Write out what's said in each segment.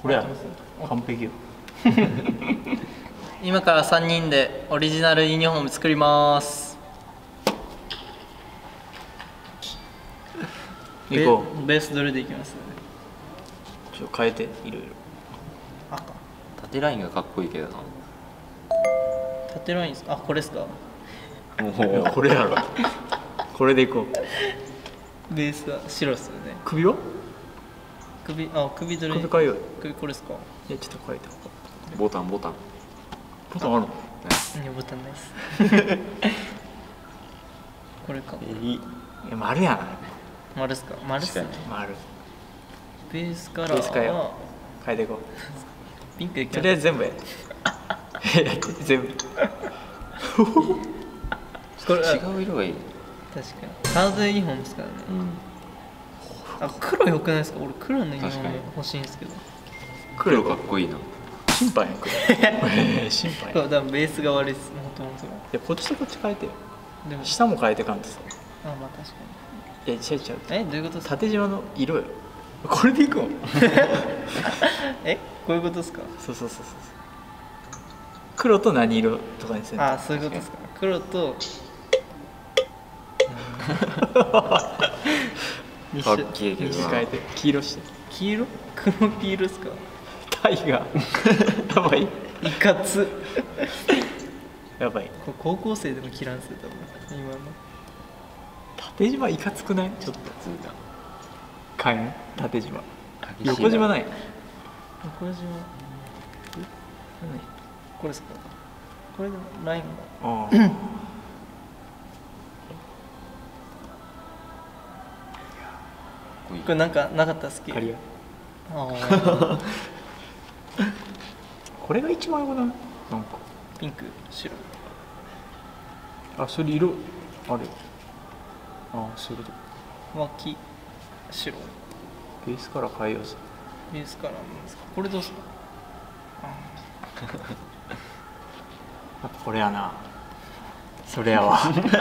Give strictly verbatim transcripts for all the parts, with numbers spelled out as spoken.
これや完璧よ。 今からさんにんでオリジナルユニフォーム作ります。 行こう。 ベースどれでいきます？ ちょっと変えていろいろ。 赤。 縦ラインがかっこいいけどな。 縦ラインですか？あ、これですか？ もうこれやろ。これでいこう。ベースは白っすよね。 首は？ 首、あ、首どれ？ 首変えよう。 首これですか？ いやちょっと変えて。 ボタンボタン。 ボタンあるの？ いやボタンないです。これか。 いい。 いや丸やな。 丸っすか？丸っすね。 丸。 ベースカラーベース変えよはう。変えていこう。 ピンクいきます。 とりあえず全部や。全部。 これ違う色がいい。 確かに。ハードユニフォームですからね。 うん。 あ、黒良くないですか？俺黒のユニフォーム確かに欲しいんですけど。 黒かっこいいな。 審判やん。審判や。 そう、多分ベースが悪いです。もともとが。 いやこっちとこっち変えてよ。 でも、 下も変えてかんとさ。 あ、まあ確かいや違う違う。 に。え、どういうことですか？ 縦縞の色よ。これでいくの？ え、こういうことですか？ そうそうそうそう。黒と何色とかにするの？ あ、そういうことですか。黒と二かっ種けえけどな。 変えて黄色して。 黄色？黒黄色ですか？ タイがやばいいかつ。 やばい。 これ高校生でも着らんすよ、多分今の。 縦縞いかつくない？ちょっとつうか。 変えん縦縞。 激しいな横縞ない。 これじゃこれですか？これでもラインが。 ああ。 これなんかなかったっすっけ？ カリア。 ああ。 これが一番よくない？なんか。 ピンク、白。 あ、それ色あるよ。ああ、そういうこ脇、白。 と。ベースから変えようぜ。 ベースカラーなんですか？これどうする？あやっぱこれやな。それやわ。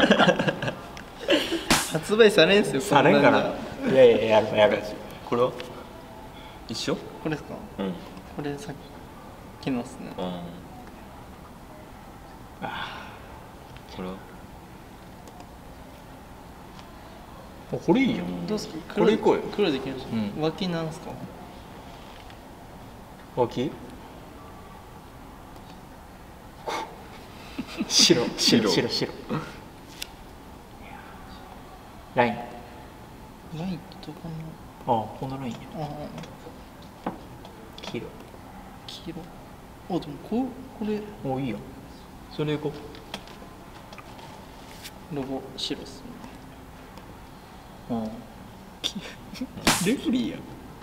発売されんすよ、 されんかな。いやいややるやる。 これは一緒？ これですか？ うん。 これさっきのっすね。 うん。これはあ、これいいよ。 どうすか？ これいこうよ。 黒できましうんた。脇なんすか？ 脇？白白白白。ライン。 ラインとかああ、このラインや。 の。ああ、 黄色。 黄色。あ、でもこう、これおいいよ。それいこロゴ白っすね。 う。うん。レフリーやん。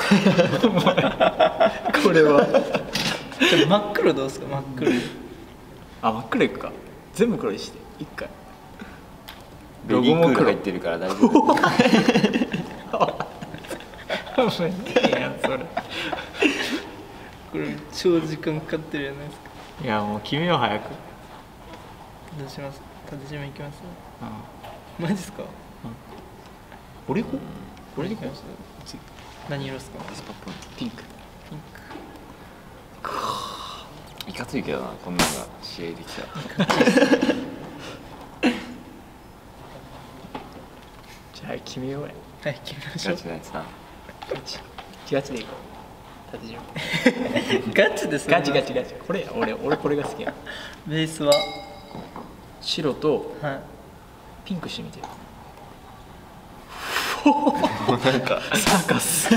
これは。 でも真っ黒どうですか？真っ黒。 あ、真っ黒いくか。全部黒にして一回。 ベリークール入ってるから大丈夫。 お前いいやんそれ。 これ超時間かかってるじゃないですか。 いやもう決めよう早く。 どうします？縦縞いきます？ うん。 マジっすか？ 俺行こう。 これでいきます？ 次何色っすか？ ピンク。 ピンク。 いかついけどな、こんなのが試合できたら。 じゃあ決めようや。 はい、決めましょうガチ。なやつな。 ガチ。ガチでいこう。縦縞。 ガチですね。 ガチガチガチ。これや俺俺これが好きや。 ベースは、 白とはい。 ピンクしてみてよ。 もうなんかサーカス。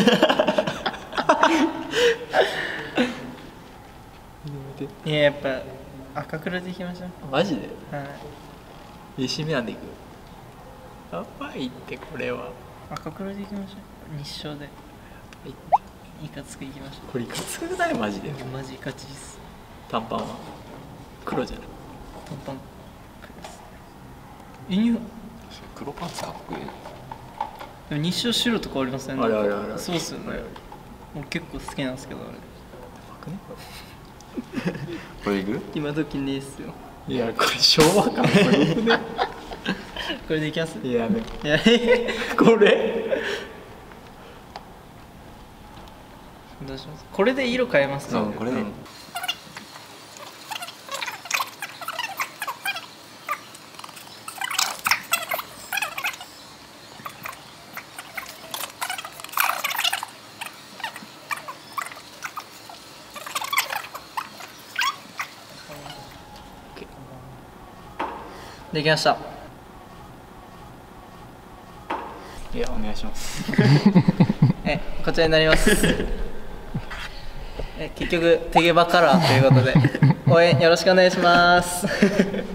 いや、やっぱ赤黒でいきましょう。 マジで？ はい。 いしめなんでいく。やばいってこれは。 赤黒でいきましょう。日照で。いかつくいきましょこれいかつくないマジで。 う。マジガチです。 短パンは黒じゃない。 短パン黒です。ユニフォーム黒パンツかっこいいね。 でも日照白とかありませんね。 あるあるある。 そうっすよねある。 俺結構好きなんですけど、あれ。 これいく？ 今時ねえっすよ。 いやこれ昭和感これいくね。 これでいきます？ いやね。 いや、 これ。 どどうします？これで色変えますそうこれで、 うんできました。 いやお願いしますえこちらになりますえ結局手毛場カラーということで応援よろしくお願いします